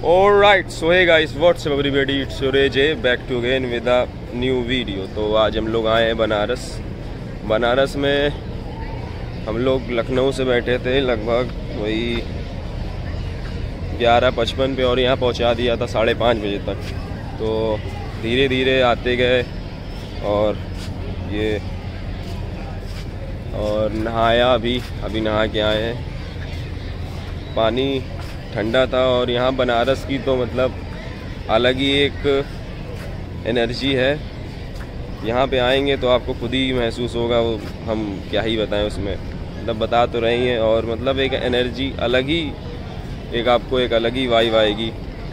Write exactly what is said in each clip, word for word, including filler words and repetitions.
Alright, so hey guys, what's up everybody, it's Suraj back to again with a new video। तो आज हम लोग आए हैं बनारस। बनारस में हम लोग लखनऊ से बैठे थे लगभग वही ग्यारह पचपन पे और यहाँ पहुँचा दिया था साढ़े पाँच बजे तक। तो धीरे धीरे आते गए और ये और नहाया, अभी अभी नहा के आए हैं। पानी ठंडा था और यहाँ बनारस की तो मतलब अलग ही एक एनर्जी है। यहाँ पे आएंगे तो आपको खुद ही महसूस होगा, वो हम क्या ही बताएं, उसमें मतलब बता तो रही हैं। और मतलब एक एनर्जी अलग ही, एक आपको एक अलग ही वाइब आएगी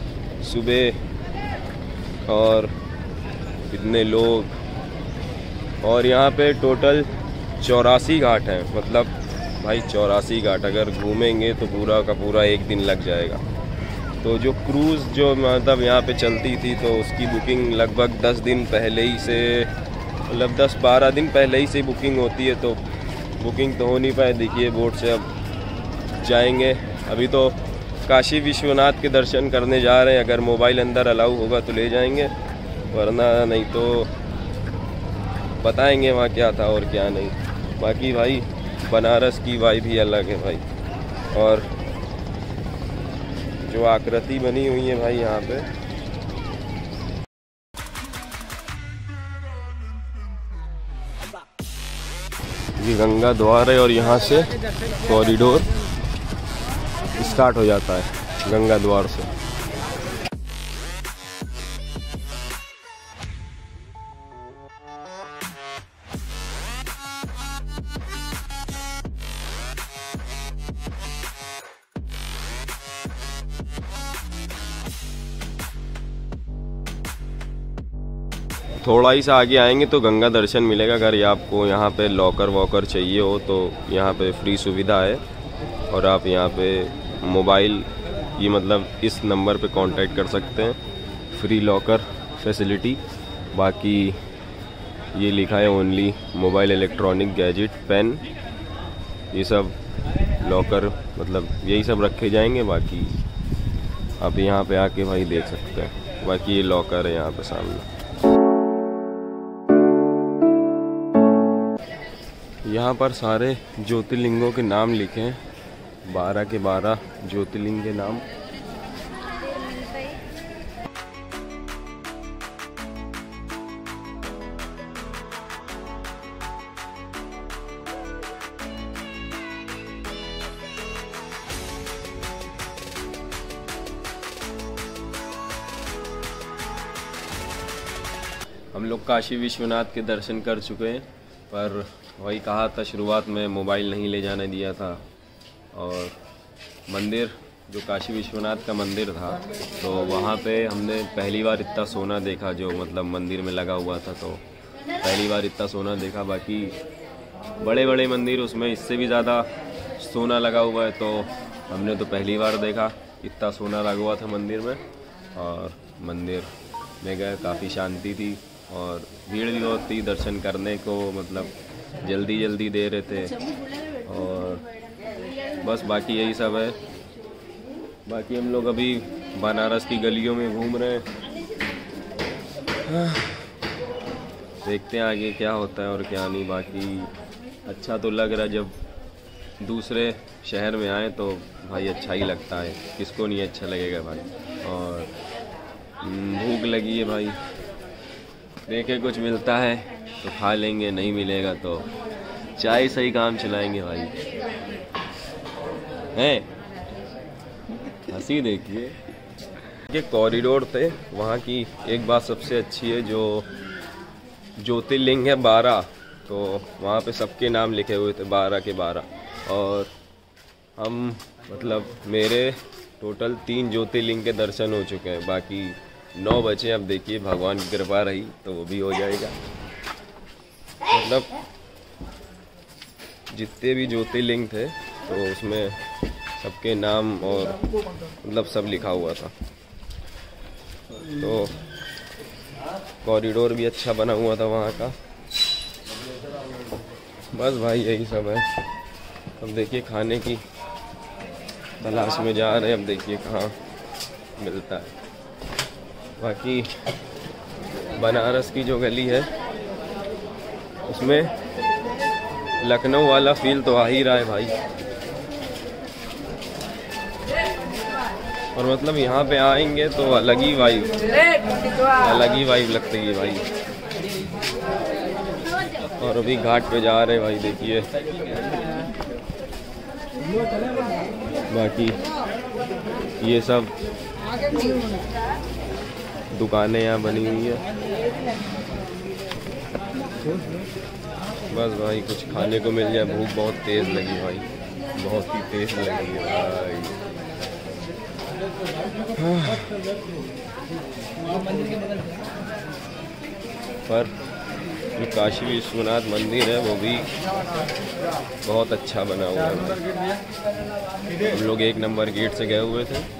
सुबह। और इतने लोग, और यहाँ पे टोटल चौरासी घाट हैं। मतलब भाई चौरासी घाट अगर घूमेंगे तो पूरा का पूरा एक दिन लग जाएगा। तो जो क्रूज़ जो मतलब यहाँ पे चलती थी तो उसकी बुकिंग लगभग दस दिन पहले ही से, मतलब दस बारह दिन पहले ही से बुकिंग होती है। तो बुकिंग तो हो नहीं पाए। देखिए बोट से अब जाएंगे। अभी तो काशी विश्वनाथ के दर्शन करने जा रहे हैं। अगर मोबाइल अंदर अलाउ होगा तो ले जाएंगे, वरना नहीं तो बताएंगे वहाँ क्या था और क्या नहीं। बाकी भाई बनारस की वाइब ही अलग है भाई। और जो आकृति बनी हुई है भाई यहाँ पे, ये गंगा द्वार है और यहाँ से कॉरिडोर स्टार्ट हो जाता है गंगा द्वार से। थोड़ा ही सा आगे आएंगे तो गंगा दर्शन मिलेगा। अगर ये आपको यहाँ पे लॉकर वॉकर चाहिए हो तो यहाँ पे फ्री सुविधा है। और आप यहाँ पे मोबाइल, ये मतलब इस नंबर पे कांटेक्ट कर सकते हैं, फ्री लॉकर फैसिलिटी। बाकी ये लिखा है only mobile electronic gadget pen, ये सब लॉकर मतलब यही सब रखे जाएंगे। बाकी आप यहाँ पे आके भाई देख सकते हैं। बाकी ये लॉकर है यहाँ पे सामने। यहाँ पर सारे ज्योतिर्लिंगों के नाम लिखे हैं, बारह के बारह ज्योतिर्लिंग के नाम। हम लोग काशी विश्वनाथ के दर्शन कर चुके हैं, पर वही कहा था शुरुआत में, मोबाइल नहीं ले जाने दिया था। और मंदिर जो काशी विश्वनाथ का मंदिर था तो वहाँ पे हमने पहली बार इतना सोना देखा, जो मतलब मंदिर में लगा हुआ था। तो पहली बार इतना सोना देखा। बाकी बड़े बड़े मंदिर उसमें इससे भी ज़्यादा सोना लगा हुआ है, तो हमने तो पहली बार देखा इतना सोना लगा हुआ था मंदिर में। और मंदिर में गए, काफ़ी शांति थी और भीड़ भी बहुत थी दर्शन करने को, मतलब जल्दी जल्दी दे रहे थे। और बस बाकी यही सब है। बाकी हम लोग अभी बनारस की गलियों में घूम रहे हैं। देखते हैं आगे क्या होता है और क्या नहीं। बाकी अच्छा तो लग रहा है, जब दूसरे शहर में आए तो भाई अच्छा ही लगता है, किसको नहीं अच्छा लगेगा भाई। और भूख लगी है भाई, देखे कुछ मिलता है तो खा लेंगे, नहीं मिलेगा तो चाय सही काम चलाएंगे भाई। हैं हंसी देखिए। ये कॉरिडोर थे, वहाँ की एक बात सबसे अच्छी है, जो ज्योतिर्लिंग है बारह, तो वहाँ पे सबके नाम लिखे हुए थे बारह के बारह। और हम मतलब मेरे टोटल तीन ज्योतिर्लिंग के दर्शन हो चुके हैं। बाकी नौ बचे। अब देखिए भगवान की कृपा रही तो वो भी हो जाएगा। मतलब जितने भी ज्योतिर्लिंग थे तो उसमें सबके नाम और मतलब सब लिखा हुआ था। तो कॉरिडोर भी अच्छा बना हुआ था वहाँ का। बस भाई यही सब है। अब देखिए खाने की तलाश में जा रहे हैं। अब देखिए कहाँ मिलता है। बाकी बनारस की जो गली है उसमें लखनऊ वाला फील तो आ ही रहा है भाई। और मतलब यहाँ पे आएंगे तो अलग ही वाइब अलग ही वाइब लगती है भाई। और अभी घाट पे जा रहे भाई, देखिए। बाकी ये सब दुकानें यहाँ बनी हुई है। बस भाई कुछ खाने को मिल जाए, भूख बहुत तेज़ लगी भाई, बहुत ही तेज़ लगी है भाई। पर जो काशी विश्वनाथ मंदिर है वो भी बहुत अच्छा बना हुआ है। हम लोग एक नंबर गेट से गए हुए थे।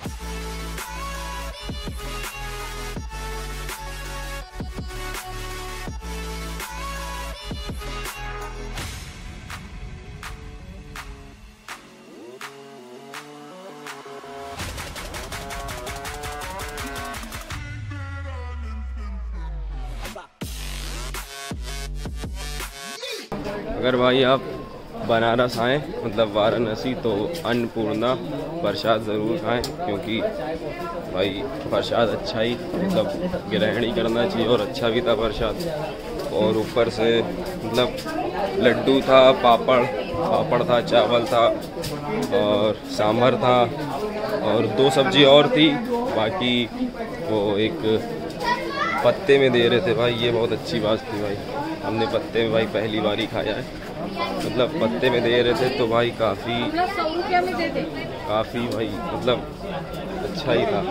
अगर भाई आप बनारस आएँ मतलब वाराणसी तो अन्नपूर्णा प्रसाद ज़रूर खाएं, क्योंकि भाई प्रसाद अच्छा ही मतलब ग्रहण ही करना चाहिए और अच्छा भी था प्रसाद। और ऊपर से मतलब लड्डू था, पापड़ पापड़ था, चावल था और सांभर था और दो सब्जी और थी। बाकी वो एक पत्ते में दे रहे थे भाई, ये बहुत अच्छी बात थी भाई। हमने पत्ते में भाई पहली बार ही खाया है, मतलब पत्ते में दे रहे थे तो भाई काफ़ी काफ़ी भाई मतलब अच्छा ही था।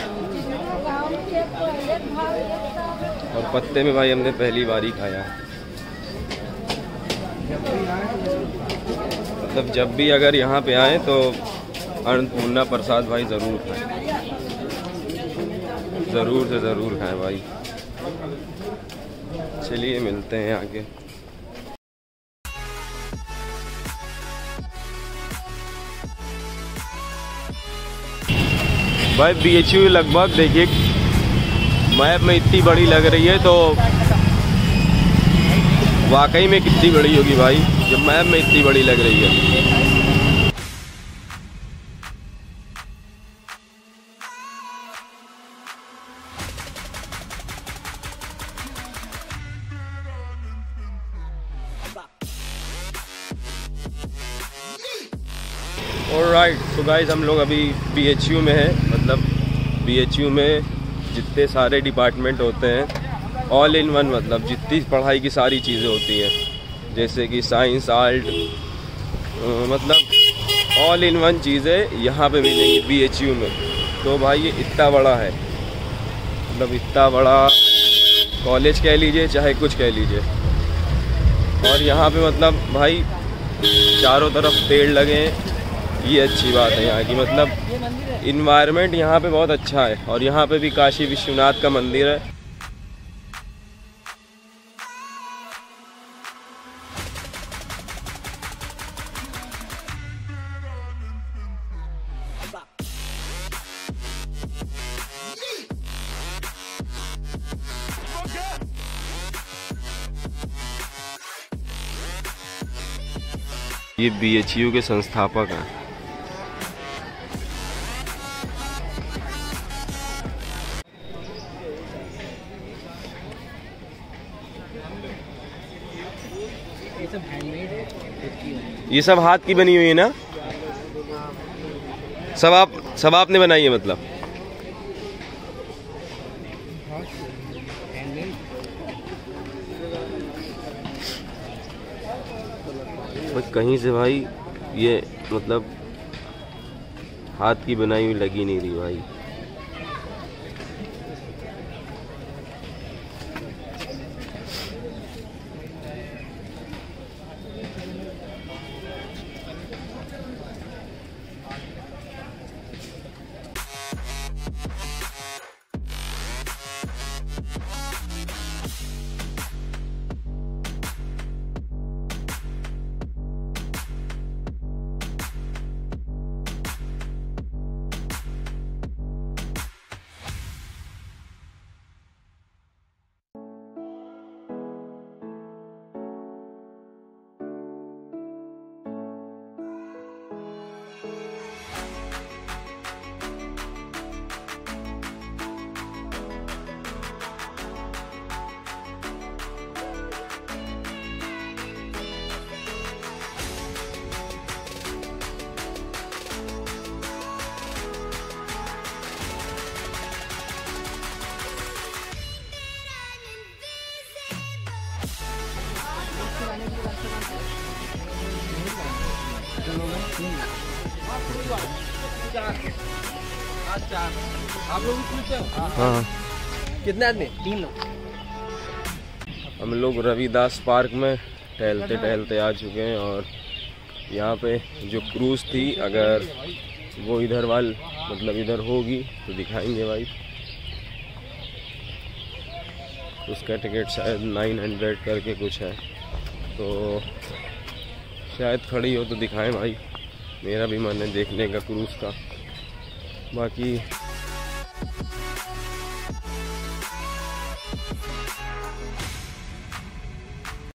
और पत्ते में भाई हमने पहली बार ही खाया। मतलब जब भी अगर यहाँ पे आए तो अन्नपूर्णा प्रसाद भाई ज़रूर खाएं, ज़रूर से ज़रूर खाएं भाई। चलिए मिलते हैं आगे। भाई बी एच यू लगभग देखिए मैप में इतनी बड़ी लग रही है तो वाकई में कितनी बड़ी होगी भाई, जब मैप में इतनी बड़ी लग रही है। ऑलराइट, तो गाइस हम लोग अभी बी एच यू में हैं। मतलब बी एच यू में जितने सारे डिपार्टमेंट होते हैं ऑल इन वन, मतलब जितनी पढ़ाई की सारी चीज़ें होती हैं जैसे कि साइंस, आर्ट, मतलब ऑल इन वन चीज़ें यहाँ पे मिलेंगी बी एच यू में। तो भाई ये इतना बड़ा है, मतलब इतना बड़ा कॉलेज कह लीजिए चाहे कुछ कह लीजिए। और यहाँ पे मतलब भाई चारों तरफ पेड़ लगे हैं, ये अच्छी बात है यहाँ की। मतलब इन्वायरमेंट यहाँ पे बहुत अच्छा है। और यहाँ पे भी काशी विश्वनाथ का मंदिर है। ये बी एच यू के संस्थापक हैं। ये सब हाथ की बनी हुई है ना? सब आप सब आपने बनाई है मतलब? कहीं से भाई ये मतलब हाथ की बनाई हुई लगी नहीं रही भाई। आप लोग पूछे? हाँ, कितने आदमी? तीन लोग। हम लोग रविदास पार्क में टहलते टहलते आ चुके हैं और यहाँ पे जो क्रूज़ थी अगर वो इधर वाल मतलब इधर होगी तो दिखाएंगे भाई। उसका टिकट शायद नाइन हंड्रेड करके कुछ है, तो शायद खड़ी हो तो दिखाएं भाई। मेरा भी मन है देखने का क्रूज़ का। बाकी